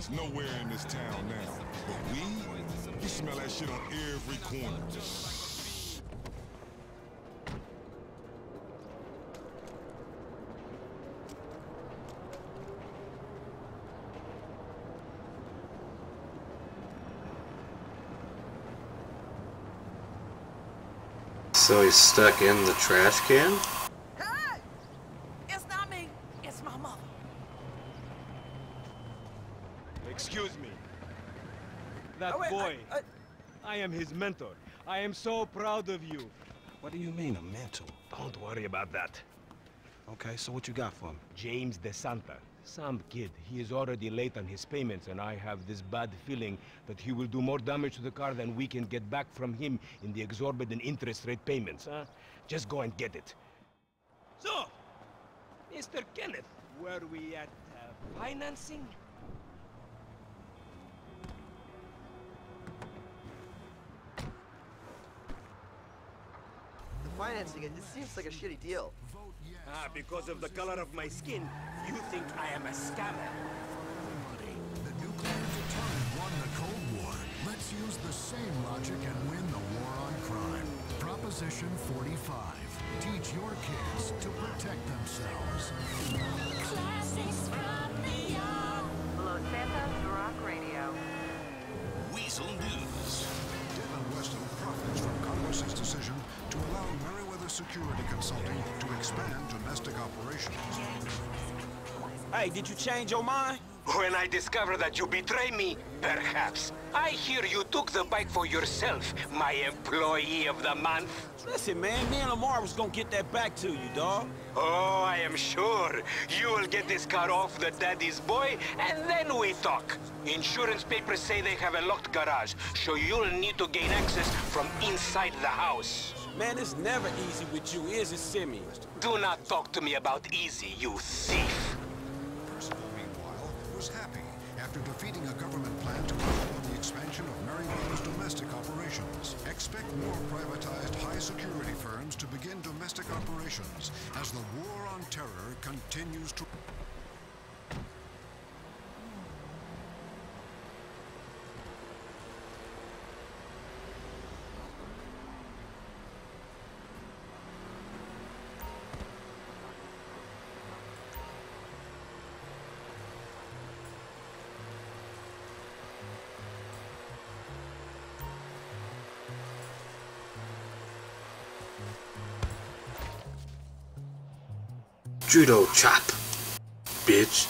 that's nowhere in this town now. But weed, you smell that shit on every corner. So he's stuck in the trash can? Hey! It's not me. It's my mother. Excuse me. That boy. I am his mentor. I am so proud of you. What do you mean, a mentor? Don't worry about that. Okay, so what you got for him? James DeSanta. Some kid. He is already late on his payments, and I have this bad feeling that he will do more damage to the car than we can get back from him in the exorbitant interest rate payments, huh? Just go and get it. So, Mr. Kenneth, were we at financing? The financing, it seems like a shitty deal. Ah, because of the color of my skin, you think I am a scammer. The nuclear deterrent won the Cold War. Let's use the same logic and win the war on crime. Proposition 45. Teach your kids to protect themselves. Classics from the yard. Los Santos Rock Radio. Weasel News. Devin Weston profits from Congress's decision to allow Merriweather Security Consulting to expand domestic operations. Hey, did you change your mind? When I discover that you betray me, perhaps. I hear you took the bike for yourself, my employee of the month. Listen, man, me and Lamar was gonna get that back to you, dawg. Oh, I am sure. You will get this car off the daddy's boy, and then we talk. Insurance papers say they have a locked garage, so you'll need to gain access from inside the house. Man, it's never easy with you, is it, Simeon? Do not talk to me about easy, you thief. Percival, meanwhile, was happy after defeating a government plan to control the expansion of Merriweather's domestic operations. Expect more privatized high-security firms to begin domestic operations as the war on terror continues to... Judo chop, bitch.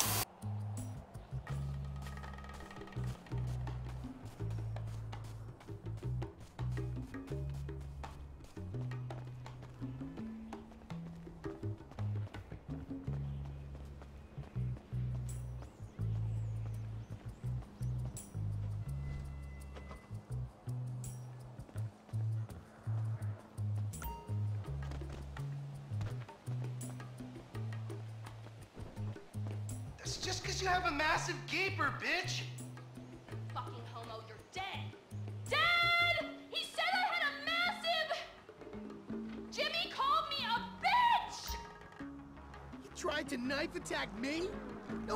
That's just because you have a massive gaper, bitch! Fucking homo, you're dead. Dad! He said I had a massive... Jimmy called me a bitch! You tried to knife attack me? No.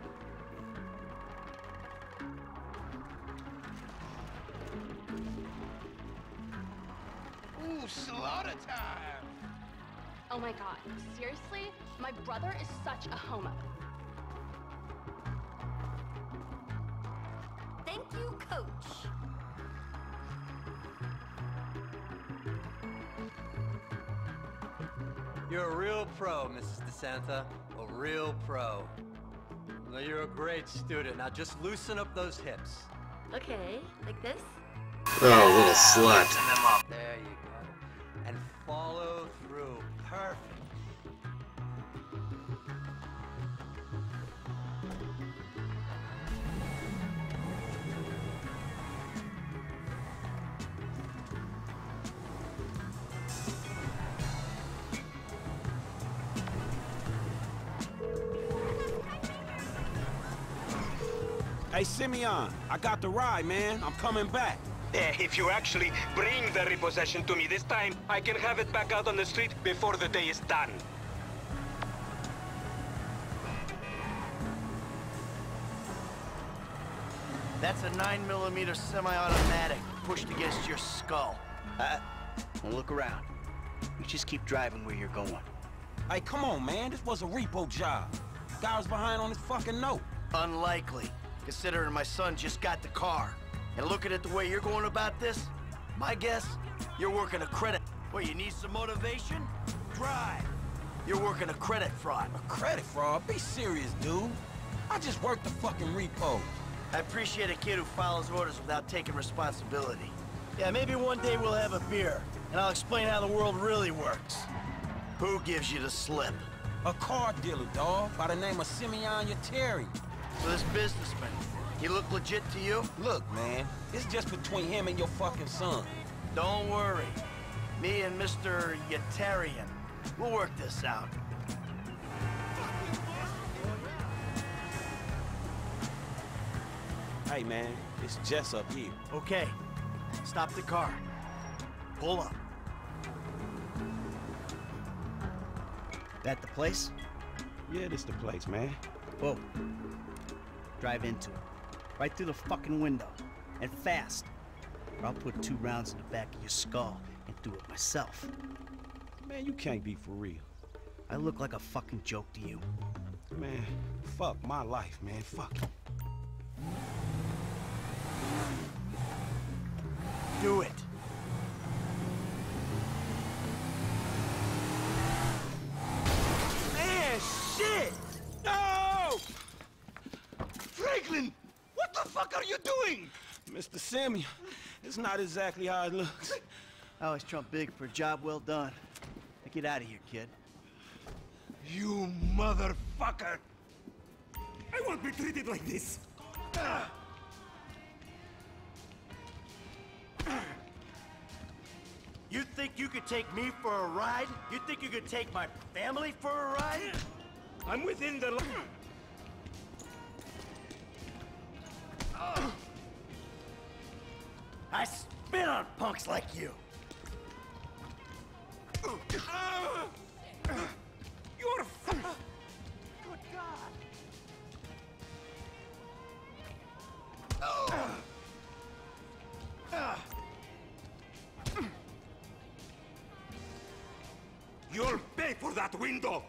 Ooh, slaughter time! Oh my god, seriously? My brother is such a homo. Thank you, Coach. You're a real pro, Mrs. DeSanta. A real pro. Well, you're a great student. Now just loosen up those hips. Okay, like this? Oh, little slut. There you go. And follow through. Perfect. Hey, Simeon, I got the ride, man. I'm coming back. If you actually bring the repossession to me this time, I can have it back out on the street before the day is done. That's a 9mm semi-automatic pushed against your skull. Well, look around. You just keep driving where you're going. Hey, come on, man. This was a repo job. Guy was behind on his fucking note. Unlikely, considering my son just got the car. And looking at the way you're going about this, my guess, you're working a credit. Well, you need some motivation? Drive. You're working a credit fraud. A credit fraud? Be serious, dude. I just worked the fucking repo. I appreciate a kid who follows orders without taking responsibility. Yeah, maybe one day we'll have a beer, and I'll explain how the world really works. Who gives you the slip? A car dealer, dawg, by the name of Simeon Yetarian. So this businessman, he look legit to you? Look, man, it's just between him and your fucking son. Don't worry. Me and Mr. Yetarian, we'll work this out. Hey, man, it's Jess up here. Okay, stop the car. Pull up. That the place? Yeah, this the place, man. Whoa. Drive into it. Right through the fucking window. And fast. Or I'll put 2 rounds in the back of your skull and do it myself. Man, you can't be for real. I look like a fucking joke to you. Man, fuck my life, man. Fuck it. Do it. Man, shit! No! Franklin! What the fuck are you doing? Mr. Simeon, it's not exactly how it looks. I always trump big for a job well done. Now get out of here, kid. You motherfucker! I won't be treated like this! You think you could take me for a ride? You think you could take my family for a ride? I'm within the law. I spit on punks like you. You're Good God. You'll pay for that window!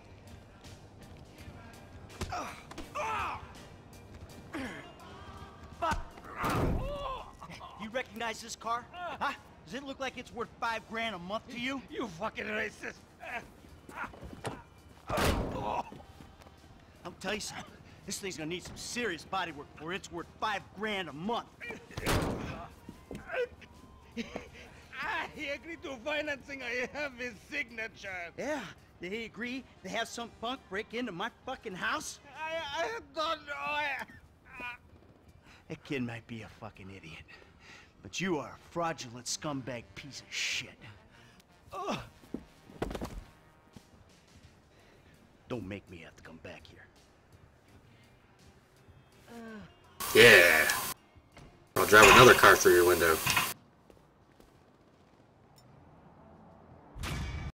Fuck! You recognize this car? Huh? Does it look like it's worth $5 grand a month to you? You fucking racist! I'll tell you something. This thing's gonna need some serious body work before it's worth $5 grand a month. I agreed to financing. I have his signature. Yeah, did he agree to have some punk break into my fucking house? I don't know. That kid might be a fucking idiot, but you are a fraudulent scumbag piece of shit. Ugh. Don't make me have to come back here. Yeah. I'll drive another car through your window.